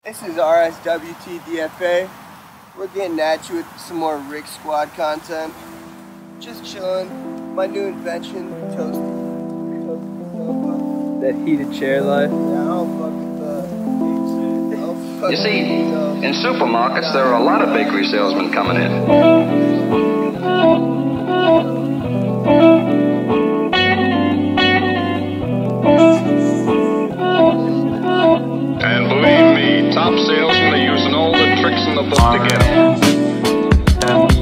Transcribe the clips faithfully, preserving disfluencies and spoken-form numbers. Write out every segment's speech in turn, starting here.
This is R S W T D F A. We're getting at you with some more Rick Squad content. Just chilling. My new invention, Toasty. Toasty sofa. That heated chair life. Yeah, I don't fuck with the... I don't fuck You see, with the- in supermarkets, there are a lot of bakery salesmen coming in. And believe me, top salesmen are using all the tricks in the book to get them.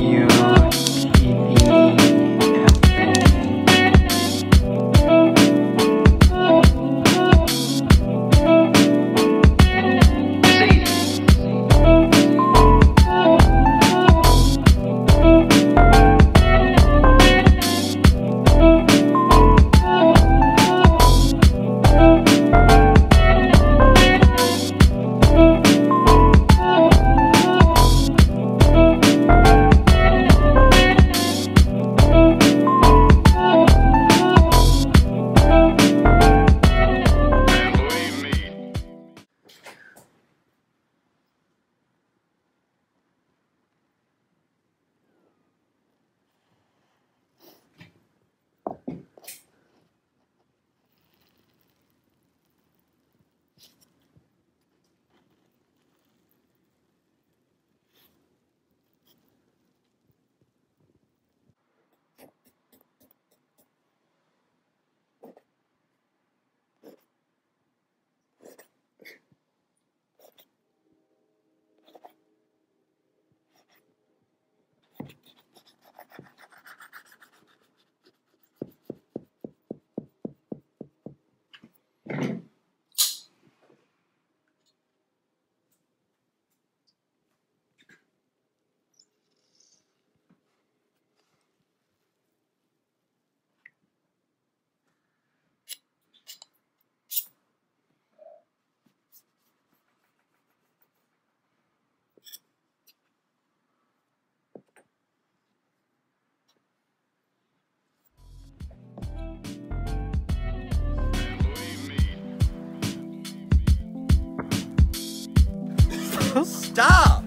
Stop!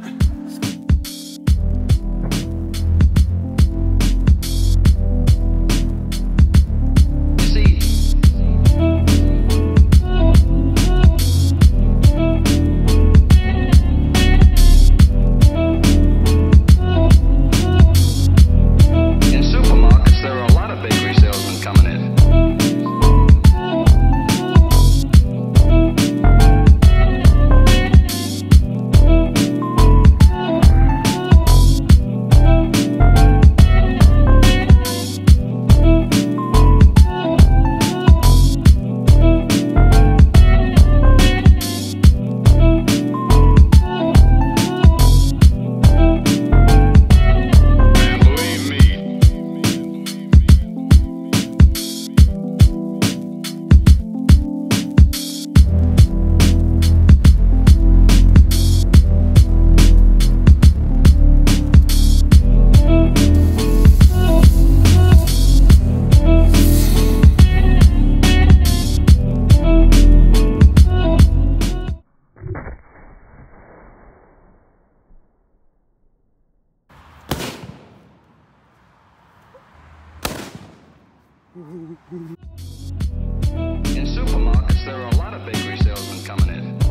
You see, in supermarkets, there are a lot of bakery salesmen coming in. In supermarkets, there are a lot of bakery salesmen coming in.